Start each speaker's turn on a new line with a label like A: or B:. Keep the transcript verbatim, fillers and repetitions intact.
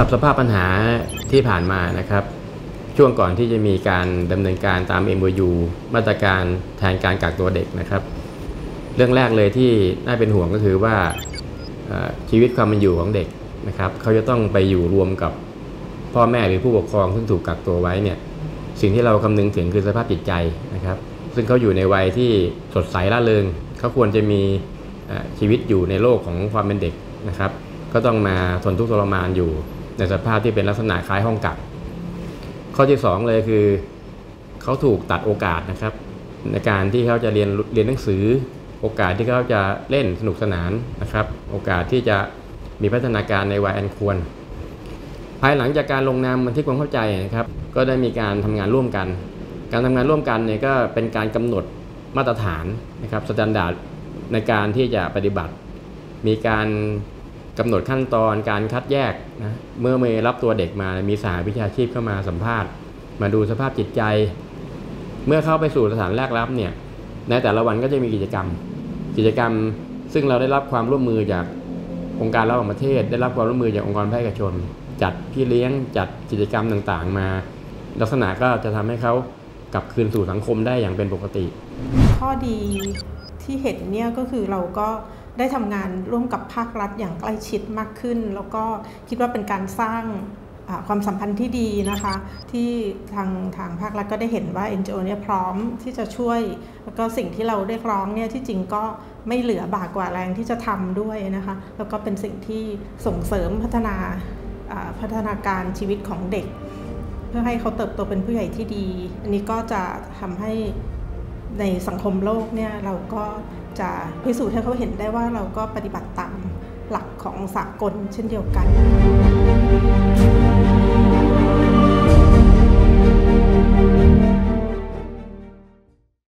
A: หรับสภาพปัญหาที่ผ่านมานะครับช่วงก่อนที่จะมีการดำเนินการตาม เอ็ม โอ ยู มาตรการแทนการกักตัวเด็กนะครับเรื่องแรกเลยที่น่าเป็นห่วงก็คือว่าชีวิตความเป็นอยู่ของเด็กนะครับเขาจะต้องไปอยู่รวมกับพ่อแม่หรือผู้ปกครองซึ่งถูกกักตัวไว้เนี่ยสิ่งที่เราคำนึงถึงคือสภาพจิตใจนะครับซึ่งเขาอยู่ในวัยที่สดใสร่าเริงเขาควรจะมีชีวิตอยู่ในโลกของความเป็นเด็กนะครับก็ต้องมาทนทุกข์ทรมานอยู่ในสภาพที่เป็นลักษณะคล้ายห้องกักข้อที่สองเลยคือเขาถูกตัดโอกาสนะครับในการที่เขาจะเรียนเรียนหนังสือโอกาสที่เขาจะเล่นสนุกสนานนะครับโอกาสที่จะมีพัฒนาการในวัยอันควรภายหลังจากการลงนามบันทึกความเข้าใจนะครับก็ได้มีการทำงานร่วมกันการทำงานร่วมกันเนี่ยก็เป็นการกำหนดมาตรฐานนะครับสแตนดาร์ดในการที่จะปฏิบัติมีการกำหนดขั้นตอนการคัดแยกนะเมื่อมีรับตัวเด็กมามีสหวิชาชีพเข้ามาสัมภาษณ์มาดูสภาพจิตใจเมื่อเข้าไปสู่สถานแรกรับเนี่ยในแต่ละวันก็จะมีกิจกรรมกิจกรรมซึ่งเราได้รับความร่วมมือจากองค์การระหว่างประเทศได้รับความร่วมมือจากองค์กรภาคเอกชนจัดพี่เลี้ยงจัดกิจกรรมต่างๆมาลักษณะก็จะทำให้เขากลับคืนสู่สังคมได้อย่างเป็นปกติ
B: ข้อดีที่เห็นเนี่ยก็คือเราก็ได้ทำงานร่วมกับภาครัฐอย่างใกล้ชิดมากขึ้นแล้วก็คิดว่าเป็นการสร้างความสัมพันธ์ที่ดีนะคะที่ทางทางภาครัฐก็ได้เห็นว่า เอ็น จี โอ เนี่ยพร้อมที่จะช่วยแล้วก็สิ่งที่เราเรียกร้องเนี่ยที่จริงก็ไม่เหลือบากกว่าแรงที่จะทำด้วยนะคะแล้วก็เป็นสิ่งที่ส่งเสริมพัฒนาพัฒนาการชีวิตของเด็กเพื่อให้เขาเติบโตเป็นผู้ใหญ่ที่ดีอันนี้ก็จะทำให้ในสังคมโลกเนี่ยเราก็จะพิสูจน์ให้เขาเห็นได้ว่าเราก็ปฏิบัติตามหลักของสากลเช่นเดียวกัน